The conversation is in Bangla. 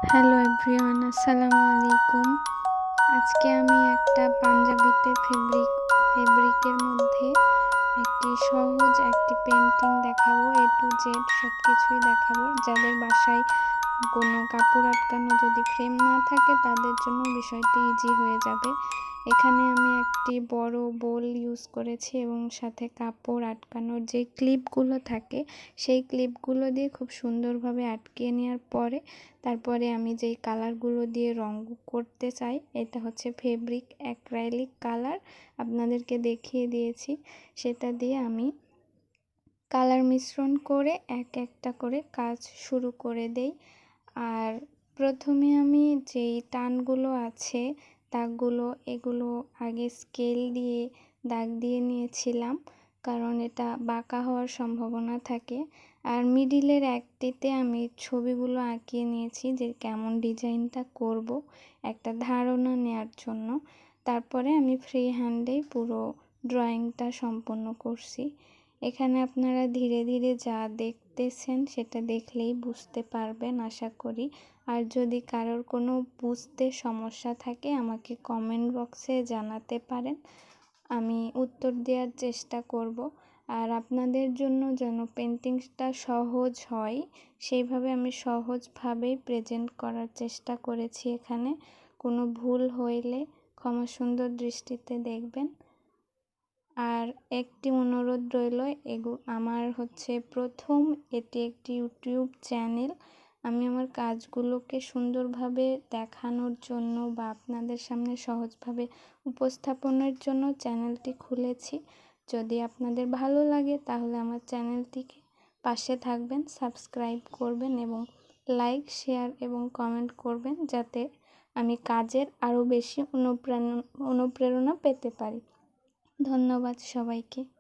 হ্যালো এভরিওয়ান, আসসালামু আলাইকুম। আজকে আমি একটা পাঞ্জাবিতে ফেব্রিকের মধ্যে একটি পেন্টিং দেখাবো। এ টু জেড সব কিছুই দেখাবো। যাদের বাসায় কোনো কাপড় আটকানো যদি ফ্রেম না থাকে তাদের জন্য বিষয়টি ইজি হয়ে যাবে। এখানে আমি একটি বড় বোল ইউজ করেছি এবং সাথে কাপড় আটকানোর যে ক্লিপগুলো থাকে সেই ক্লিপগুলো দিয়ে খুব সুন্দরভাবে আটকিয়ে নেওয়ার পরে তারপরে আমি যেই কালারগুলো দিয়ে রং করতে চাই, এটা হচ্ছে ফেব্রিক অ্যাক্রাইলিক কালার, আপনাদেরকে দেখিয়ে দিয়েছি। সেটা দিয়ে আমি কালার মিশ্রণ করে এক একটা করে কাজ শুরু করে দেই। আর প্রথমে আমি যেই টানগুলো আছে এগুলো আগে স্কেল দিয়ে দাগ দিয়ে নিয়েছিলাম, কারণ এটা বাঁকা হওয়ার সম্ভাবনা থাকে। আর মিডিলের একটিতে আমি ছবিগুলো আঁকিয়ে নিয়েছি যে কেমন ডিজাইনটা করব, একটা ধারণা নেয়ার জন্য। তারপরে আমি ফ্রি হ্যান্ডেই পুরো ড্রয়িংটা সম্পন্ন করছি। এখানে আপনারা ধীরে ধীরে যা দেখতেছেন সেটা দেখলেই বুঝতে পারবেন আশা করি। আর যদি কারোর কোনো বুঝতে সমস্যা থাকে আমাকে কমেন্ট বক্সে জানাতে পারেন, আমি উত্তর দেওয়ার চেষ্টা করব। আর আপনাদের জন্য যেন পেন্টিংসটা সহজ হয় সেইভাবে আমি সহজভাবেই প্রেজেন্ট করার চেষ্টা করেছি। এখানে কোনো ভুল হইলে ক্ষমা সুন্দর দৃষ্টিতে দেখবেন। আর একটি অনুরোধ রইল, আমার প্রথম এটি একটি ইউটিউব চ্যানেল। আমি আমার কাজগুলোকে সুন্দরভাবে দেখানোর জন্য বা আপনাদের সামনে সহজভাবে উপস্থাপনের জন্য চ্যানেলটি খুলেছি। যদি আপনাদের ভালো লাগে তাহলে আমার চ্যানেলটিকে পাশে থাকবেন, সাবস্ক্রাইব করবেন এবং লাইক, শেয়ার এবং কমেন্ট করবেন, যাতে আমি কাজের আরও বেশি অনুপ্রেরণা পেতে পারি। ধন্যবাদ সবাইকে।